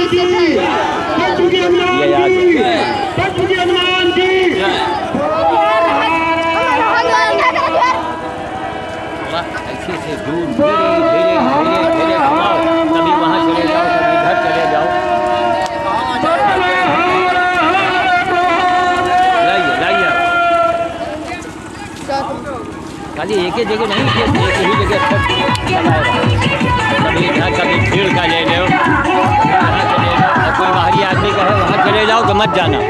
ऐसे से दूर धीरे धीरे धीरे धीरे घुमाओ, कभी वहाँ चले जाओ, कभी इधर चले जाओ। लाइए लाइए, खाली एक ही जगह नहीं, एक ही जगह कभी इधर कभी भीड़ का ले लो, वहाँ चले जाओ। और कोई बाहरी आदमी का है वहाँ चले जाओ तो मत जाना।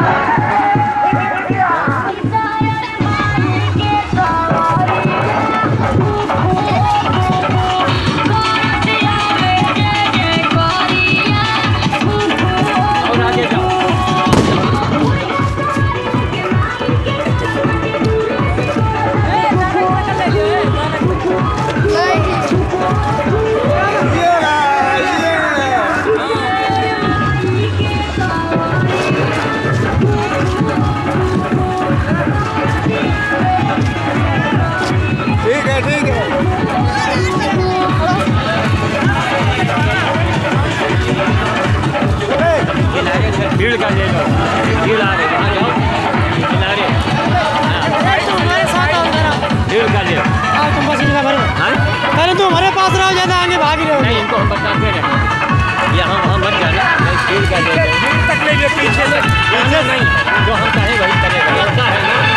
भीड़ का ले लो, भीड़ आ रही, वहाँ जाओ किनारे, तुम्हारे साथ आओ जरा, भीड़ का ले लो। तुम बस इनका भरो, पहले तुम हमारे पास रहो, ज़्यादा आगे भाग रहे हो। नहीं, इनको हम बताते रहे, यहाँ वहाँ मत जाना, भीड़ का ले लो, तक ले लो, पीछे से नहीं, जो हम चाहें वही करेगा, लगता है ना।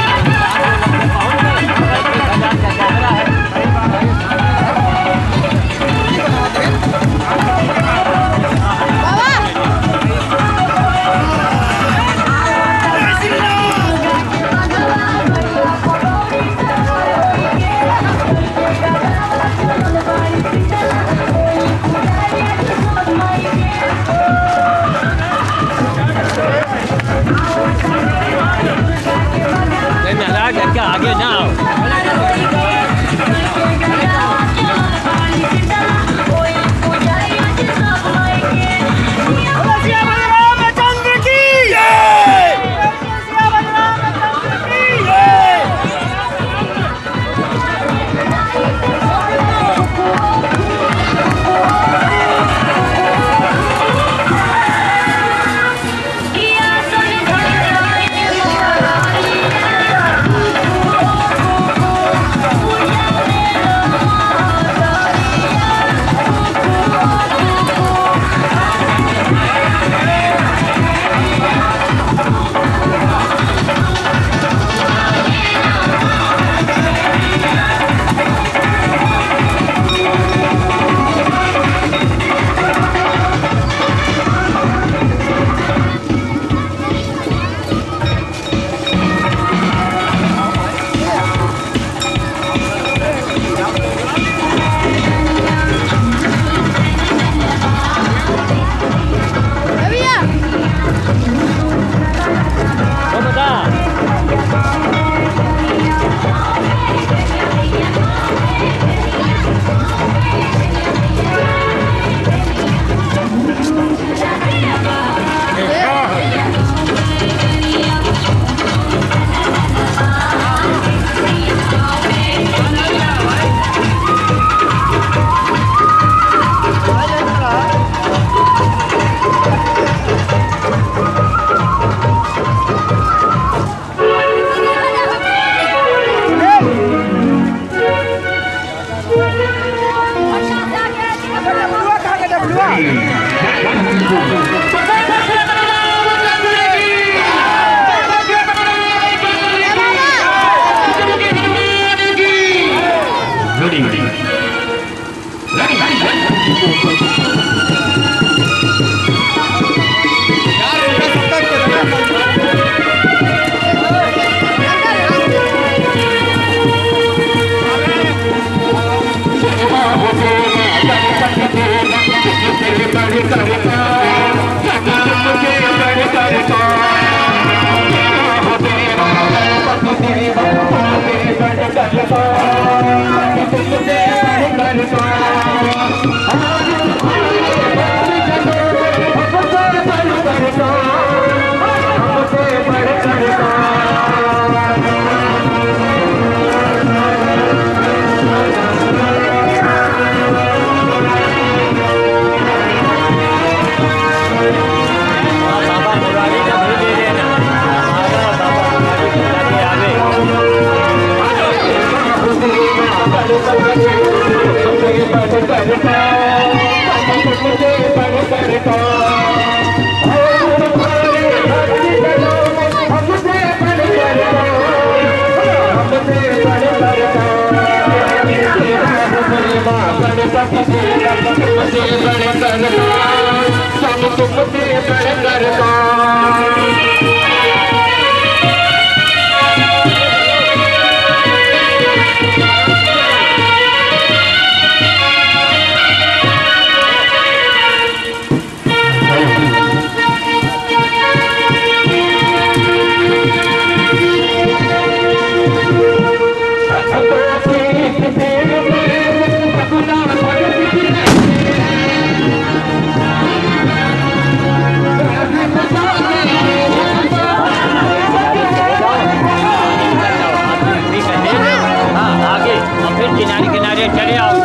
आगे ना आओ। किनारे किनारे चले आओ।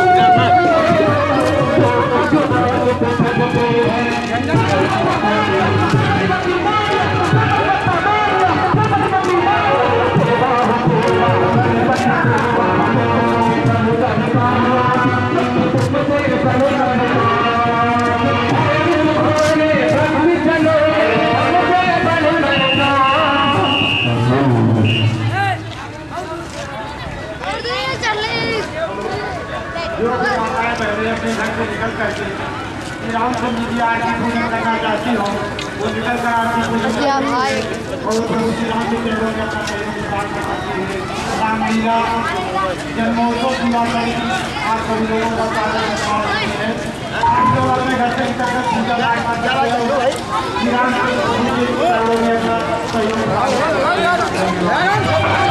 रामचंद्र जी आरती पूजन करना चाहती हो वो निकल कर आरती पूजन भाई और प्रभु राम के चरणों में अपना शरीर निकाल कर करती है। रामलीला जन्मोत्सव पूरा करी आप सभी लोगों का स्वागत है। आप लोग अपने घर से निकल कर पूजा पाठ करते हो। राम के चरणों में अपना सहयोग